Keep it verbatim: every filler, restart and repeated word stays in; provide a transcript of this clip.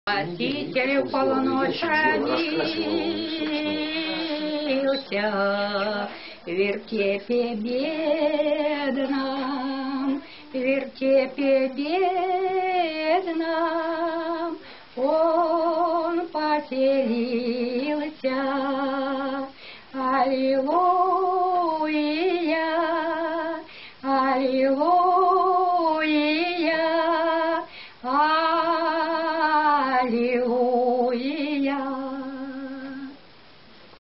Спаситель в полночь родился, в вертепе бедном, в вертепе бедном он поселился. Аллилуйя, аллилуйя, аллилуйя.